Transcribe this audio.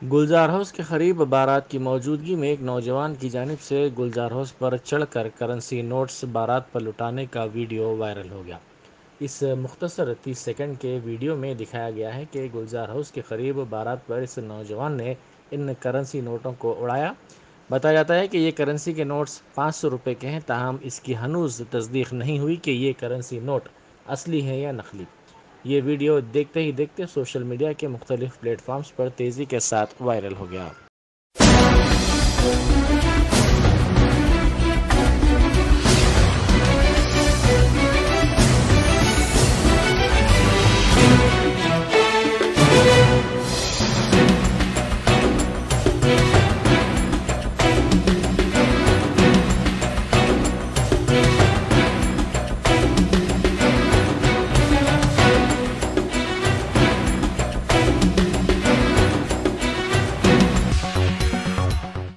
गुलजार house के करीब बारात की मौजूदगी में एक नौजवान की जानिब से गुलजार हाउस पर चढ़कर करेंसी नोट्स बारात पर लुटाने का वीडियो वायरल हो गया। इस मुख्तसर 30 सेकंड के वीडियो में दिखाया गया है कि गुलजार हाउस के करीब बारात पर इस नौजवान ने इन करेंसी नोटों को उड़ाया। बताया जाता है कि ये करेंसी के नोट्स 500 रुपये के हैं, ताहम इसकी हनूज तस्दीक नहीं हुई कि ये करेंसी नोट असली हैं या नकली। ये वीडियो देखते ही देखते सोशल मीडिया के मुख्तलिफ प्लेटफॉर्म्स पर तेज़ी के साथ वायरल हो गया।